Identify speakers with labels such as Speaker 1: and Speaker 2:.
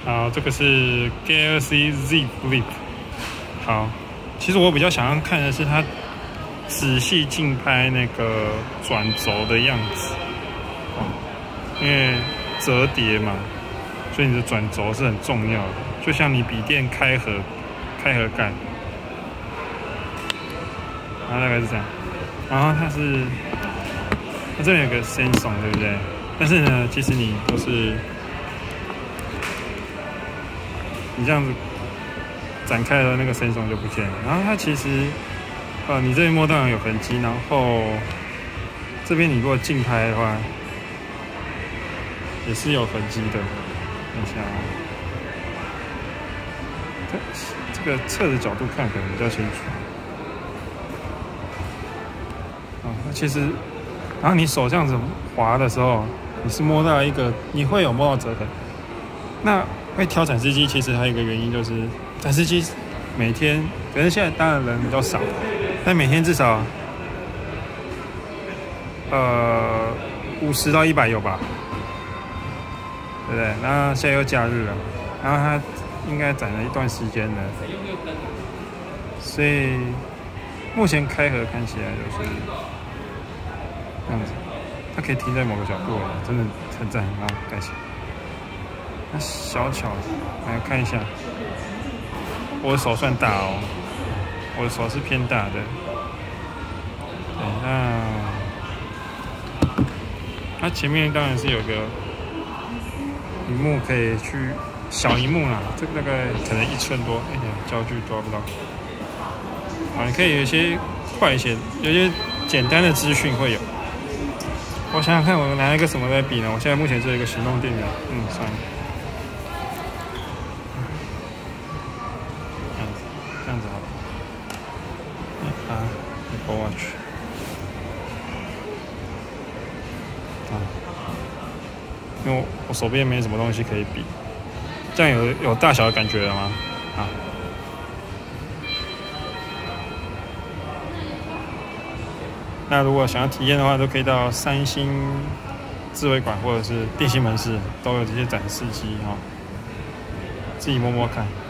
Speaker 1: 好，这个是 Galaxy Z Flip。好，其实我比较想要看的是它仔细竞拍那个转轴的样子，因为折叠嘛，所以你的转轴是很重要的，就像你笔电开合盖，然后大概是这样，然后它这边有个 Samsung 对不对？但是呢，其实你都是你这样子展开了，那个Samsung就不见了。然后它其实，你这边摸到有痕迹，然后这边你如果竞拍的话，也是有痕迹的。看一下这个侧的角度看可能比较清楚。那其实，然后你手这样子滑的时候，你是摸到你会有摸到折痕。那会挑展示机，其实还有一个原因就是展示机每天，可是现在当然人比较少，但每天至少50到100有吧，对不对？那现在又假日了，然后它应该展了一段时间了，所以目前开合看起来就是这样子，它可以停在某个角度了，真的很赞啊！盖起来。那小巧的，来看一下，我的手算大哦，我的手是偏大的。对，那它前面当然是有个萤幕可以去小萤幕啦，这个大概可能1寸多，焦距抓不到。你可以有一些快一些，有些简单的资讯会有。我想想看，我拿一个什么来比呢？我现在目前只有一个行动电源，算了。这样子好了。Apple Watch。因为我手边没什么东西可以比，这样有大小的感觉了吗？那如果想要体验的话，都可以到三星智慧馆或者是电信门市，都有这些展示机自己摸摸看。